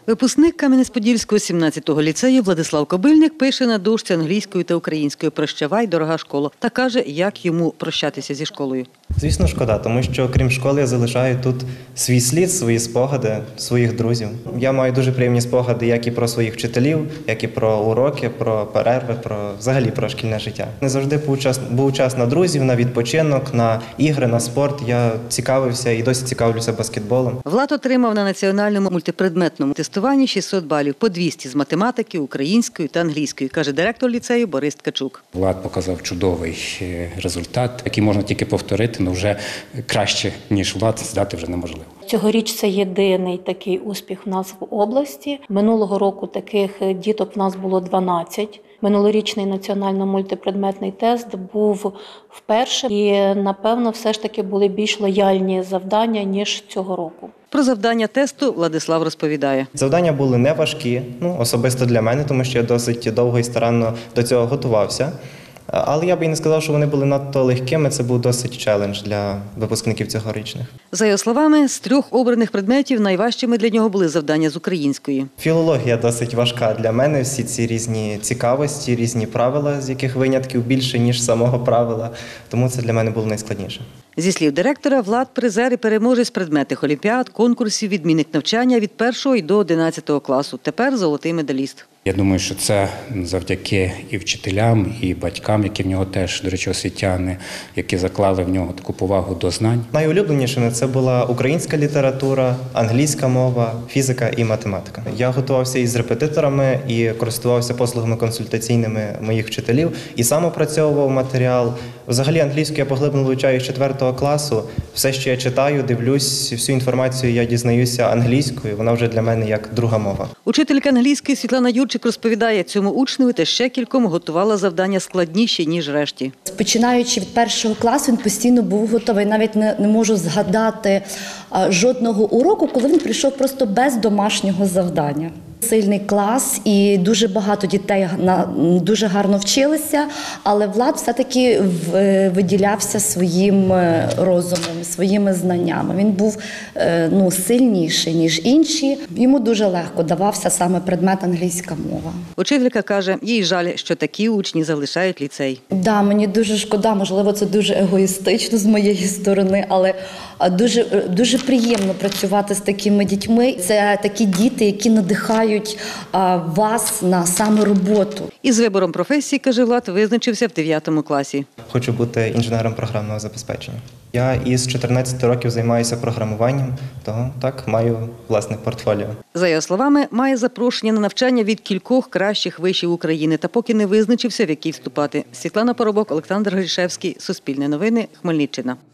Випускник Кам'янець-Подільського 17-го ліцею Владислав Кобильник пише на дошці англійською та українською «Прощавай, дорога школа» та каже, як йому прощатися зі школою. Звісно, шкода, тому що крім школи я залишаю тут свій слід, свої спогади, своїх друзів. Я маю дуже приємні спогади як і про своїх вчителів, як і про уроки, про перерви, взагалі про шкільне життя. Не завжди був час на друзів, на відпочинок, на ігри, на спорт. Я цікавився і досі цікавлюся баскетболом. Влад отримав на національному мультипредметному тестуванні 600 балів, по 200 з математики, української та англійської, каже директор ліцею Борис Ткачук. Влад показав чудовий результат, який можна тільки повторити, але вже краще, ніж Влад, здати вже неможливо. Цьогоріч це єдиний такий успіх в нас в області. Минулого року таких діток в нас було 12. Минулорічний національно-мультипредметний тест був вперше і, напевно, все ж таки були більш лояльні завдання, ніж цього року. Про завдання тесту Владислав розповідає. Завдання були не важкі, особисто для мене, тому що я досить довго і старанно до цього готувався. Але я б і не сказав, що вони були надто легкими, це був досить челендж для випускників цьогорічних. За його словами, з 3 обраних предметів найважчими для нього були завдання з української. Філологія досить важка для мене, всі ці різні цікавості, різні правила, з яких винятків більше, ніж самого правила, тому це для мене було найскладніше. Зі слів директора, Влад – призер і переможець предметних олімпіад, конкурсів, відмінник навчання від 1 і до 11 класу. Тепер золотий медаліст. Я думаю, що це завдяки і вчителям, і батькам, які в нього теж, до речі, освітяни, які заклали в нього таку повагу до знань. Найулюбленішими це була українська література, англійська мова, фізика і математика. Я готувався із репетиторами і користувався послугами консультаційними моїх вчителів і сам опрацьовував матеріал. Взагалі англійську я поглиблено вивчаю з 4 класу. Все, що я читаю, дивлюсь, всю інформацію я дізнаюся англійською, вона вже для мене як друга мова. Учителька англійської Світлана Юрчик розповідає, цьому учневі та ще кільком готувала завдання складніші, ніж решті. Починаючи від 1 класу, він постійно був готовий. Навіть не можу згадати жодного уроку, коли він прийшов просто без домашнього завдання. Сильний клас і дуже багато дітей дуже гарно вчилися, але Влад все-таки виділявся своїм розумом, своїми знаннями. Він був сильніший, ніж інші. Йому дуже легко давався саме предмет англійська мова. Учителька каже, їй жаль, що такі учні залишають ліцей. Да, мені дуже шкода, можливо, це дуже егоїстично з моєї сторони, але дуже приємно працювати з такими дітьми. Це такі діти, які надихають вас на саме роботу. Із вибором професії, каже Влад, визначився в 9 класі. Хочу бути інженером програмного забезпечення. Я із 14 років займаюся програмуванням, тому так маю власне портфоліо. За його словами, має запрошення на навчання від кількох кращих вишів України, та поки не визначився, в який вступати. Світлана Поробок, Олександр Грішевський, Суспільне новини, Хмельниччина.